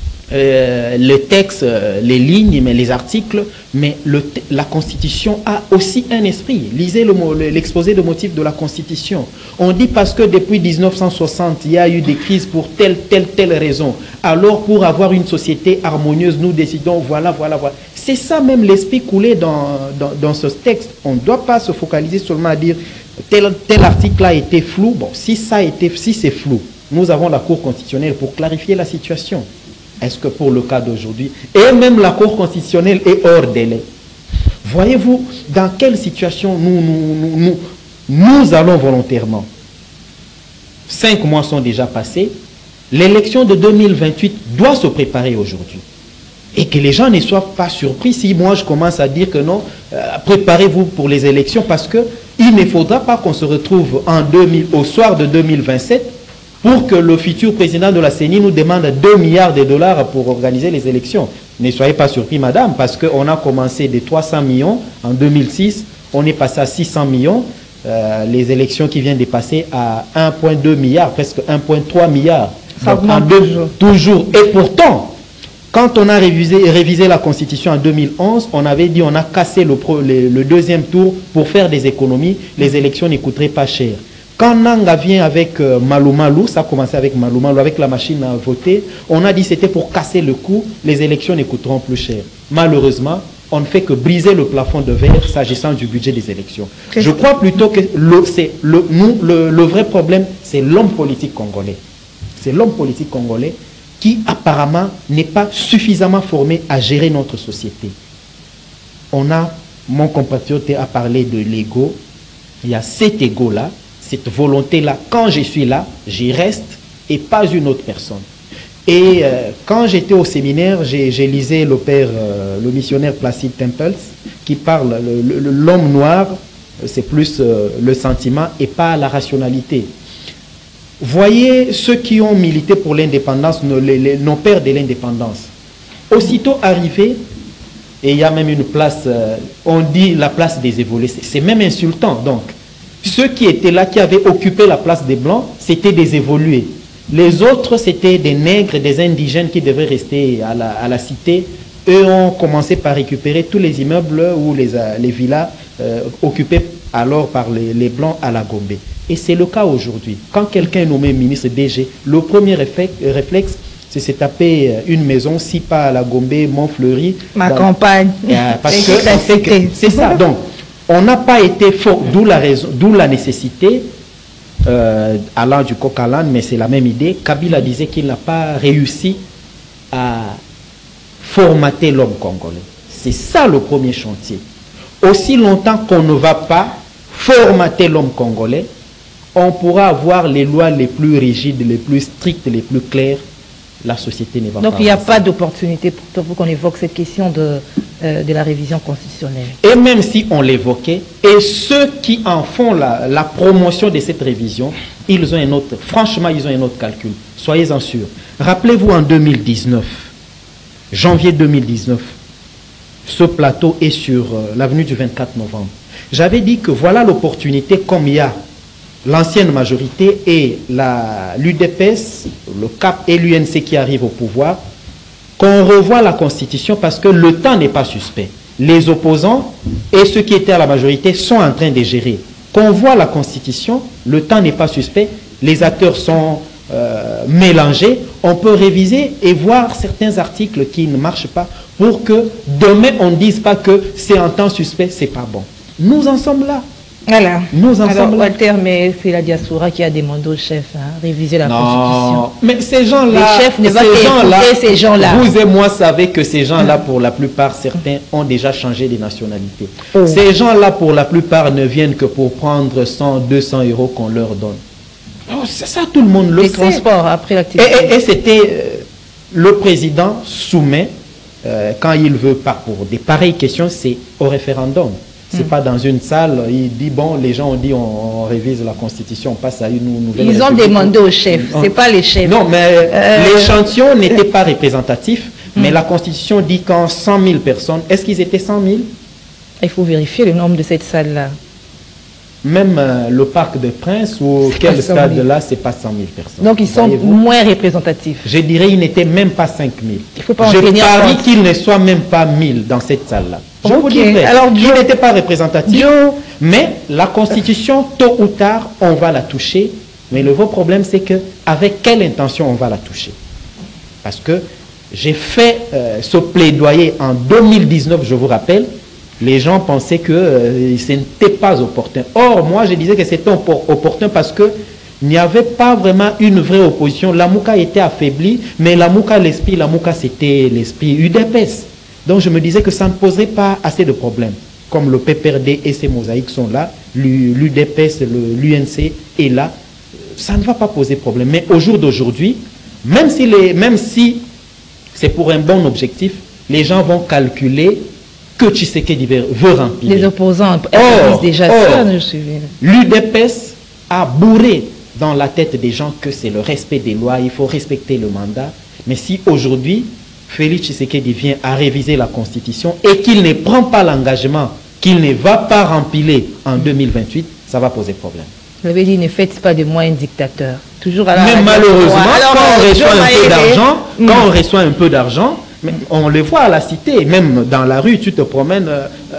le texte, les lignes, mais les articles, mais la Constitution a aussi un esprit. Lisez l'exposé de motifs de la Constitution. On dit parce que depuis 1960, il y a eu des crises pour telle raison. Alors pour avoir une société harmonieuse, nous décidons, voilà. C'est ça même l'esprit coulé dans ce texte. On ne doit pas se focaliser seulement à dire tel article a été flou. Bon, si c'est flou, nous avons la Cour constitutionnelle pour clarifier la situation. Est-ce que pour le cas d'aujourd'hui, et même la Cour constitutionnelle est hors délai? Voyez-vous dans quelle situation nous allons volontairement. 5 mois sont déjà passés. L'élection de 2028 doit se préparer aujourd'hui. Et que les gens ne soient pas surpris si moi je commence à dire que non, préparez-vous pour les élections parce qu'il ne faudra pas qu'on se retrouve au soir de 2027 pour que le futur président de la CENI nous demande 2 milliards de dollars pour organiser les élections. Ne soyez pas surpris, madame, parce qu'on a commencé de 300 millions en 2006, on est passé à 600 millions. Les élections qui viennent de passer à 1,2 milliard, presque 1,3 milliard. Ça augmente toujours. Et pourtant, quand on a révisé la Constitution en 2011, on avait dit on a cassé le deuxième tour pour faire des économies. Les élections ne coûteraient pas cher. Quand Nanga vient avec Malou Malou, ça a commencé avec Malou Malou, avec la machine à voter, on a dit c'était pour casser le coût, les élections ne coûteront plus cher. Malheureusement, on ne fait que briser le plafond de verre s'agissant du budget des élections. Je crois plutôt que le vrai problème, c'est l'homme politique congolais. C'est l'homme politique congolais qui apparemment n'est pas suffisamment formé à gérer notre société. Mon compatriote a parlé de l'ego. Il y a cet ego-là, cette volonté-là. Quand je suis là, j'y reste et pas une autre personne. Et quand j'étais au séminaire, j'ai lisé le missionnaire Placide Temples qui parle, l'homme noir, c'est plus le sentiment et pas la rationalité. Voyez ceux qui ont milité pour l'indépendance, nos pères de l'indépendance. Aussitôt arrivé, et il y a même une place, on dit la place des évolués, c'est même insultant. Donc, ceux qui étaient là, qui avaient occupé la place des Blancs, c'était des évolués. Les autres, c'était des nègres, des indigènes qui devaient rester à la cité. Eux ont commencé par récupérer tous les immeubles ou les villas occupés alors par les Blancs à la Gombe. Et c'est le cas aujourd'hui. Quand quelqu'un est nommé ministre DG, le premier réflexe, c'est se taper une maison, si pas à la Gombe, Montfleury. Ma campagne. Parce que c'est ça. Donc, on n'a pas été fort, d'où la nécessité, allant du coq à l'âne, mais c'est la même idée. Kabila disait qu'il n'a pas réussi à formater l'homme congolais. C'est ça le premier chantier. Aussi longtemps qu'on ne va pas formater l'homme congolais, on pourra avoir les lois les plus rigides, les plus strictes, les plus claires. La société ne va pas. Donc il n'y a pas d'opportunité pour qu'on évoque cette question de la révision constitutionnelle. Et même si on l'évoquait, et ceux qui en font la promotion de cette révision, ils ont un autre, franchement, ils ont un autre calcul. Soyez-en sûrs. Rappelez-vous en 2019, janvier 2019, ce plateau est sur l'avenue du 24 novembre. J'avais dit que voilà l'opportunité, comme il y a l'ancienne majorité et l'UDPS, le CAP et l'UNC qui arrivent au pouvoir, qu'on revoie la Constitution parce que le temps n'est pas suspect. Les opposants et ceux qui étaient à la majorité sont en train de gérer. Qu'on voit la Constitution, le temps n'est pas suspect, les acteurs sont mélangés, on peut réviser et voir certains articles qui ne marchent pas pour que demain on ne dise pas que c'est en temps suspect, c'est pas bon. Nous en sommes là. Voilà. Nous en Alors, sommes là. Walter, mais c'est la diaspora qui a demandé au chef réviser la Constitution. Mais ces gens-là, les chefs ne vont pas écouter ces gens-là. Vous et moi savez que ces gens-là, pour la plupart, certains ont déjà changé de nationalité. Oh. Ces gens-là, pour la plupart, ne viennent que pour prendre 100, 200 euros qu'on leur donne. Oh, c'est ça, tout le monde le Les sait. transports après l'activité. Et c'était le président soumet, quand il veut, pour des pareilles questions, c'est au référendum. C'est pas dans une salle, il dit, bon, les gens ont dit, on révise la Constitution, on passe à une nouvelle Ils ont demandé aux chefs, c'est pas les chefs. Non, mais l'échantillon n'était pas représentatif, mais la Constitution dit qu'en 100 000 personnes, est-ce qu'ils étaient 100 000? Il faut vérifier le nombre de cette salle-là. Même le Parc des Princes ou quel stade là, c'est pas 100 000 personnes. Donc ils sont moins représentatifs. Je dirais qu'ils n'étaient même pas 5 000. Il faut pas Je en tenir parie compte. qu'il ne soit même pas 1000 dans cette salle-là. Je Ok. vous dirais, Alors, il n'était pas représentatif. Mais la Constitution, tôt ou tard, on va la toucher. Mais le vrai problème, c'est que avec quelle intention on va la toucher? Parce que j'ai fait ce plaidoyer en 2019, je vous rappelle. Les gens pensaient que ce n'était pas opportun. Or, moi, je disais que c'était opportun parce que il n'y avait pas vraiment une vraie opposition. La Mouka était affaiblie, mais la Mouka, c'était l'esprit UDPS. Donc, je me disais que ça ne poserait pas assez de problèmes. comme le PPRD et ses mosaïques sont là, l'UDPS, l'UNC est là, ça ne va pas poser problème. Mais au jour d'aujourd'hui, même si c'est pour un bon objectif, les gens vont calculer que Tshisekedi veut remplir. Les opposants disent déjà ça. L'UDPS a bourré dans la tête des gens que c'est le respect des lois, il faut respecter le mandat. Mais si aujourd'hui, Félix Tshisekedi vient à réviser la Constitution et qu'il ne prend pas l'engagement qu'il ne va pas remplir en 2028, ça va poser problème. Vous avez dit, ne faites pas de moi un dictateur. Toujours à la mais malheureusement, quand on reçoit un peu d'argent, on le voit à la cité, même dans la rue, tu te promènes,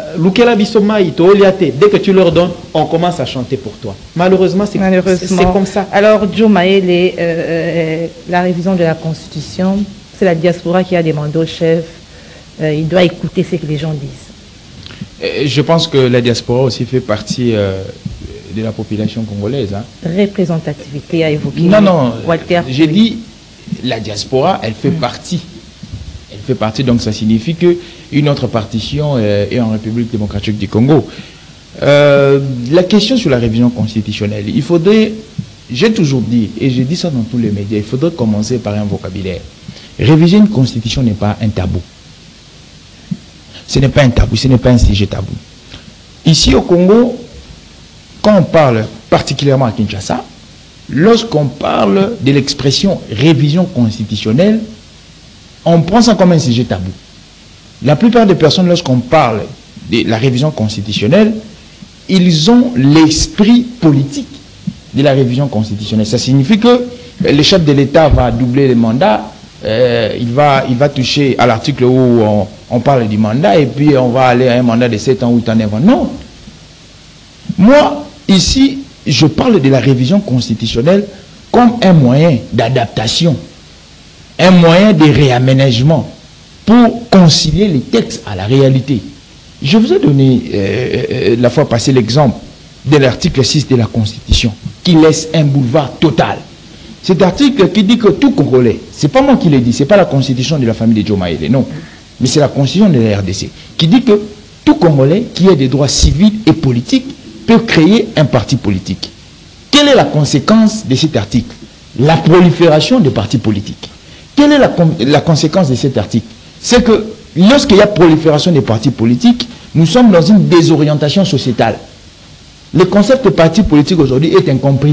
dès que tu leur donnes, on commence à chanter pour toi. Malheureusement, c'est comme ça. Alors, Joe Mayele, la révision de la Constitution, c'est la diaspora qui a demandé au chef, il doit écouter ce que les gens disent. Je pense que la diaspora aussi fait partie de la population congolaise. Hein. Représentativité à évoquer. Non, Walter. J'ai dit, la diaspora, elle fait partie. Elle fait partie, donc ça signifie qu'une autre partition est en République démocratique du Congo. La question sur la révision constitutionnelle, il faudrait, j'ai toujours dit, et j'ai dit ça dans tous les médias, il faudrait commencer par un vocabulaire. Réviser une constitution n'est pas un tabou. Ce n'est pas un tabou, ce n'est pas un sujet tabou. Ici au Congo, quand on parle particulièrement à Kinshasa, lorsqu'on parle de l'expression révision constitutionnelle, on prend ça comme un sujet tabou. La plupart des personnes, lorsqu'on parle de la révision constitutionnelle, ils ont l'esprit politique de la révision constitutionnelle. Ça signifie que le chef de l'État va doubler les mandats, il va toucher à l'article où on parle du mandat, et puis on va aller à un mandat de 7 ans ou 8 ans avant. Non. Moi, ici, je parle de la révision constitutionnelle comme un moyen d'adaptation, un moyen de réaménagement pour concilier les textes à la réalité. Je vous ai donné la fois passée l'exemple de l'article 6 de la Constitution qui laisse un boulevard total. Cet article qui dit que tout Congolais, c'est pas moi qui l'ai dit, c'est pas la Constitution de la famille de Joe Mayele, non, mais c'est la Constitution de la RDC qui dit que tout Congolais qui a des droits civils et politiques peut créer un parti politique. Quelle est la conséquence de cet article? La prolifération des partis politiques. Quelle est la conséquence de cet article? C'est que lorsqu'il y a prolifération des partis politiques, nous sommes dans une désorientation sociétale. Le concept de parti politique aujourd'hui est incompris.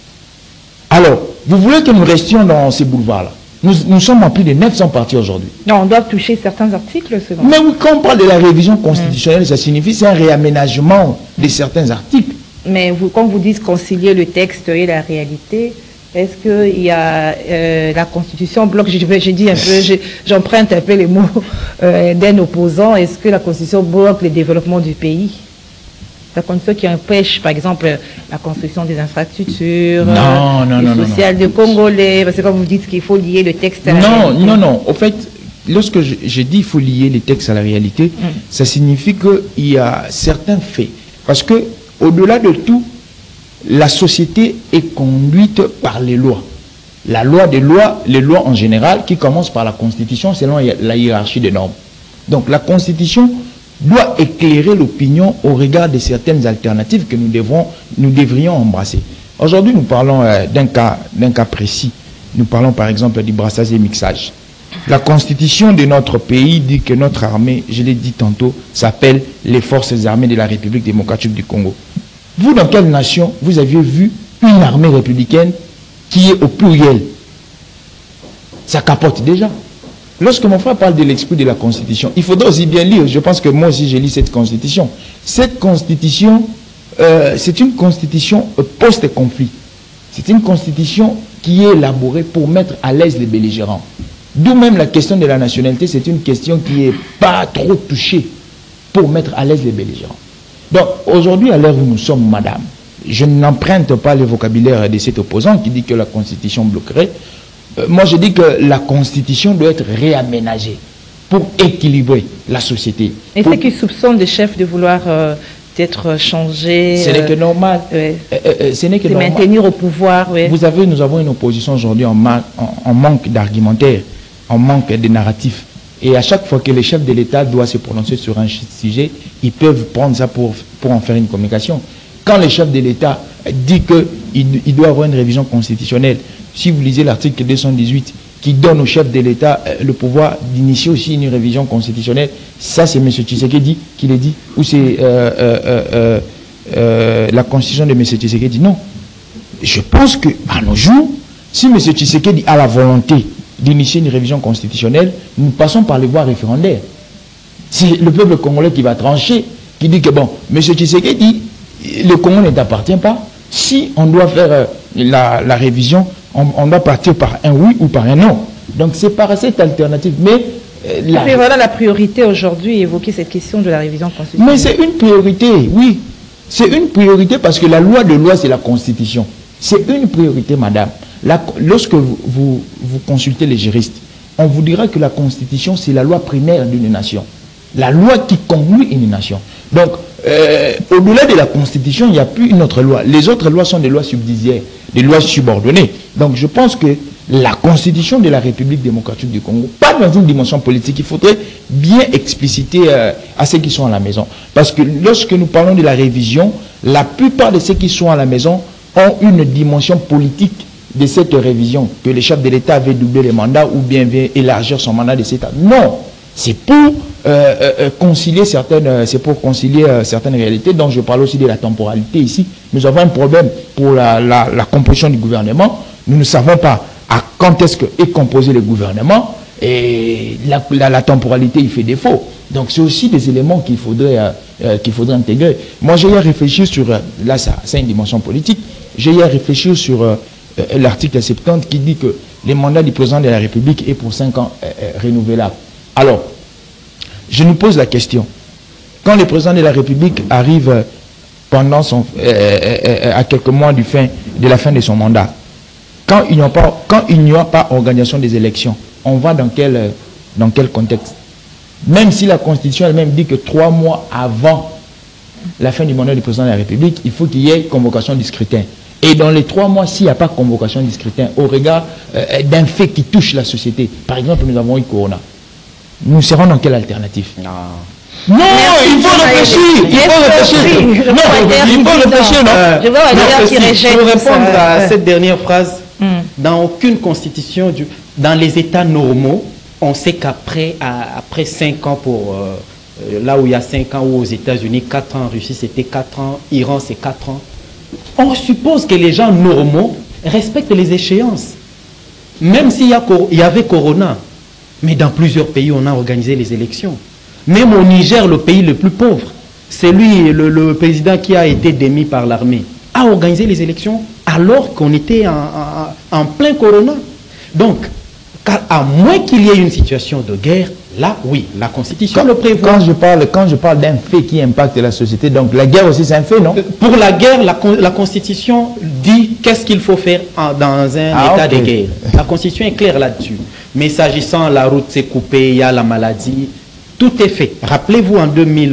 Alors, vous voulez que nous restions dans ces boulevards-là? Nous sommes en plus de 900 partis aujourd'hui. Non, on doit toucher certains articles, selon. Mais oui, quand on parle de la révision constitutionnelle, ça signifie c'est un réaménagement de certains articles. Mais vous, quand vous dites concilier le texte et la réalité, est-ce qu'il y a la Constitution bloque, j'ai dit un peu, j'emprunte un peu les mots d'un opposant, est-ce que la Constitution bloque le développement du pays? La Constitution qui empêche, par exemple, la construction des infrastructures, sociales de Congolais, parce que quand vous dites qu'il faut lier le texte à la réalité. Non. Au fait, lorsque je dis qu'il faut lier les textes à la réalité, ça signifie qu'il y a certains faits. Parce que, au-delà de tout, la société est conduite par les lois. La loi des lois, les lois en général, qui commencent par la Constitution selon la hiérarchie des normes. Donc la Constitution doit éclairer l'opinion au regard de certaines alternatives que nous devrions embrasser. Aujourd'hui, nous parlons d'un cas précis. Nous parlons par exemple du brassage et mixage. La Constitution de notre pays dit que notre armée, je l'ai dit tantôt, s'appelle les Forces armées de la République démocratique du Congo. Vous, dans quelle nation, vous aviez vu une armée républicaine qui est au pluriel? Ça capote déjà. Lorsque mon frère parle de l'esprit de la Constitution, il faudra aussi bien lire. Je pense que moi aussi, j'ai lu cette Constitution. Cette Constitution, c'est une Constitution post-conflit. C'est une Constitution qui est élaborée pour mettre à l'aise les belligérants. D'où même la question de la nationalité, c'est une question qui n'est pas trop touchée pour mettre à l'aise les belligérants. Donc, aujourd'hui, à l'heure où nous sommes, madame, je n'emprunte pas le vocabulaire de cet opposant qui dit que la Constitution bloquerait. Moi, je dis que la Constitution doit être réaménagée pour équilibrer la société. Et ceux qui soupçonnent des chefs de vouloir être changés... Ce n'est que normal. Ce n'est que normal. Maintenir au pouvoir. Nous avons une opposition aujourd'hui en manque d'argumentaire, en manque de narratif. Et à chaque fois que le chef de l'État doit se prononcer sur un sujet, ils peuvent prendre ça pour en faire une communication. Quand le chef de l'État dit qu'il doit avoir une révision constitutionnelle, si vous lisez l'article 218 qui donne au chef de l'État le pouvoir d'initier aussi une révision constitutionnelle, ça c'est M. Tshisekedi qui l'a dit, ou c'est la constitution de M. Tshisekedi? Non. Je pense que à nos jours, si M. Tshisekedi a la volonté d'initier une révision constitutionnelle, nous passons par les voies référendaires. C'est le peuple congolais qui va trancher, qui dit que bon, M. Tshisekedi, le Congo ne t'appartient pas. Si on doit faire la révision, on doit partir par un oui ou par un non. Donc c'est par cette alternative. Mais voilà la priorité aujourd'hui, évoquer cette question de la révision constitutionnelle. Mais c'est une priorité, oui. C'est une priorité parce que la loi de loi, c'est la Constitution. C'est une priorité, madame. Lorsque vous consultez les juristes, on vous dira que la Constitution, c'est la loi primaire d'une nation. La loi qui conduit une nation. Donc, au-delà de la Constitution, il n'y a plus une autre loi. Les autres lois sont des lois subsidiaires, des lois subordonnées. Donc, je pense que la Constitution de la République démocratique du Congo, pas dans une dimension politique, il faudrait bien expliciter à ceux qui sont à la maison. Parce que lorsque nous parlons de la révision, la plupart de ceux qui sont à la maison ont une dimension politique de cette révision, que le chef de l'État avait doublé les mandats ou bien veut élargir son mandat de cet État. Non, c'est pour concilier certaines réalités. Donc je parle aussi de la temporalité ici. Nous avons un problème pour la composition du gouvernement. Nous ne savons pas à quand est-ce est composé le gouvernement et la temporalité il fait défaut. Donc c'est aussi des éléments qu'il faudrait intégrer. Moi j'ai à réfléchir sur, là c'est une dimension politique, j'ai à réfléchir sur l'article 70 qui dit que les mandats du président de la République est pour 5 ans renouvelable. Alors, je nous pose la question. Quand le président de la République arrive pendant à quelques mois de la fin de son mandat, quand il n'y a pas organisation des élections, on va dans quel contexte? Même si la Constitution elle-même dit que 3 mois avant la fin du mandat du président de la République, il faut qu'il y ait convocation du scrutin. Et dans les 3 mois, s'il n'y a pas convocation du scrutin, au regard d'un fait qui touche la société, par exemple, nous avons eu Corona, nous serons dans quelle alternative? Non, il faut réfléchir. Il faut réfléchir. Non, il faut réfléchir. Pour répondre à cette dernière phrase, dans aucune constitution, dans les États normaux, on sait qu'après 5 ans pour... là où il y a 5 ans, ou aux États-Unis, 4 ans, en Russie c'était 4 ans, Iran c'est 4 ans. On suppose que les gens normaux respectent les échéances. Même s'il y avait Corona, mais dans plusieurs pays, on a organisé les élections. Même au Niger, le pays le plus pauvre, c'est lui, le président qui a été démis par l'armée, a organisé les élections alors qu'on était en plein Corona. Donc, à moins qu'il y ait une situation de guerre, là, oui, la Constitution le prévoit. Quand je parle d'un fait qui impacte la société, donc la guerre aussi c'est un fait, non? Pour la guerre, la Constitution dit qu'est-ce qu'il faut faire dans un état de guerre. La Constitution est claire là-dessus. Mais s'agissant, la route s'est coupée, il y a la maladie, tout est fait. Rappelez-vous, en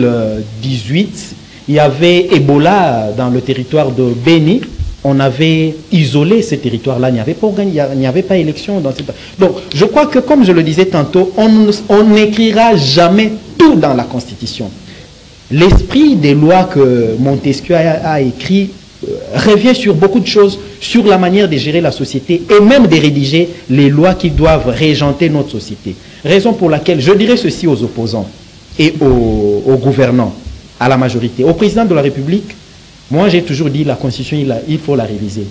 2018, il y avait Ebola dans le territoire de Béni. On avait isolé ce territoire-là, il n'y avait pas élection dans cette... Donc, je crois que, comme je le disais tantôt, on n'écrira jamais tout dans la Constitution. L'esprit des lois que Montesquieu a écrit revient sur beaucoup de choses, sur la manière de gérer la société et même de rédiger les lois qui doivent régenter notre société. Raison pour laquelle je dirais ceci aux opposants et aux gouvernants, à la majorité, au président de la République. Moi, j'ai toujours dit la Constitution, il faut la réviser.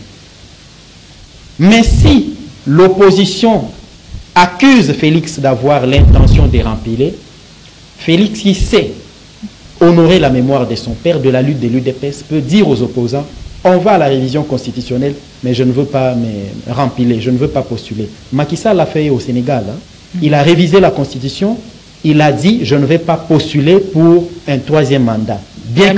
Mais si l'opposition accuse Félix d'avoir l'intention de remplir, Félix, qui sait honorer la mémoire de son père, de la lutte de l'UDPS, peut dire aux opposants, on va à la révision constitutionnelle, mais je ne veux pas me remplir, je ne veux pas postuler. Macky Sall l'a fait au Sénégal. Hein. Il a révisé la Constitution, il a dit, je ne vais pas postuler pour un 3e mandat. Bien que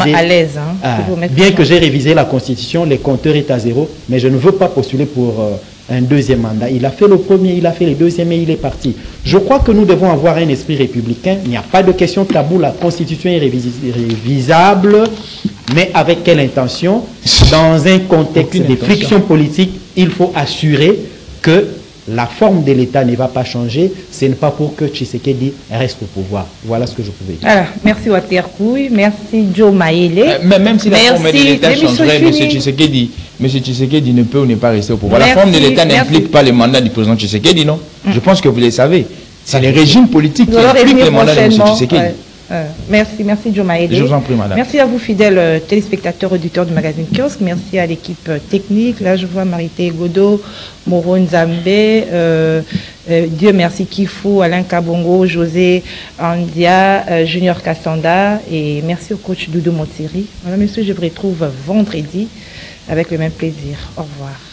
j'ai révisé la Constitution, les compteurs est à 0, mais je ne veux pas postuler pour un 2e mandat. Il a fait le premier, il a fait le 2e et il est parti. Je crois que nous devons avoir un esprit républicain. Il n'y a pas de question tabou, la Constitution est révisable, mais avec quelle intention? Dans un contexte de friction politique, il faut assurer que la forme de l'État ne va pas changer, ce n'est pas pour que Tshisekedi reste au pouvoir. Voilà ce que je pouvais dire. Alors, merci Walter Kouy, merci Joe Maïlé. Même si la forme de l'État changerait, M. Tshisekedi ne peut ou ne pas rester au pouvoir. La forme de l'État n'implique pas le mandat du président Tshisekedi, non? Je pense que vous le savez. C'est le régime politique qui implique le mandat de M. Tshisekedi. Merci Joe Maïlé. Je vous en prie, madame. Merci à vous, fidèles téléspectateurs, auditeurs du magazine Kiosque. Merci à l'équipe technique. Là, je vois Marité Godot, Moro Nzambe, Dieu merci Kifou, Alain Kabongo, José Andia, Junior Kassanda. Et merci au coach Doudou Montiri. Voilà, monsieur, je vous retrouve vendredi avec le même plaisir. Au revoir.